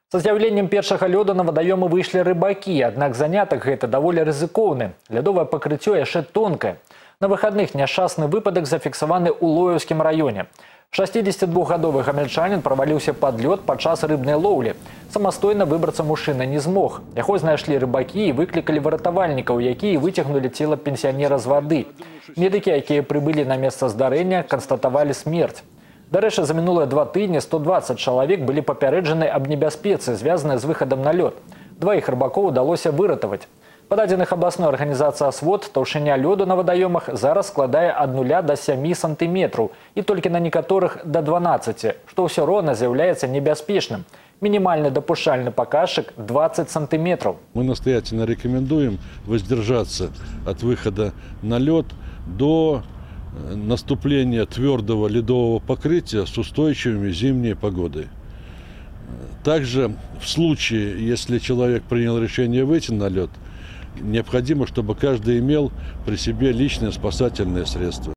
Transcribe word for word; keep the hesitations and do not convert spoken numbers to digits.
Со з'яўленнем першага лёду на вадаёмы выйшлі рыбакі, аднак занятак гэта даволі рызыкоўны. Лядовае пакрыццё яшчэ тонкае. На выхадных няшчасны выпадак зафіксаваны ў Лоеўскім раёне. шасцідзесятидвухгадовы гамяльчанін праваліўся пад лёд падчас рыбнай лоўлі. Самастойна выбрацца мужчына не змог. Яго знайшлі рыбакі і выклікалі выратавальнікаў, якія выцягнулі цела пенсіянера з вады. Медыкі, якія прыбылі на месца здарэння, канстатавалі смерць. Дарэчы, за мінулыя два тыдні сто дваццаць чалавек былі папярэджаны аб небяспецы, звязанай з выхадам на лёд. Дваіх рыбакоў удалося выратаваць. Па дадзеных абласной арганізацыі «Асвод» таўшыня лёду на вадаёмах зараз складае ад нуля да сямі сантыметраў і толькі на некаторых да дванаццаці, што ўсё роўна з'яўляецца небяспечным. Минимальный допущальный показчик двадцать сантиметров. Мы настоятельно рекомендуем воздержаться от выхода на лед до наступления твердого ледового покрытия с устойчивыми зимней погодой. Также в случае, если человек принял решение выйти на лед, необходимо, чтобы каждый имел при себе личное спасательное средство.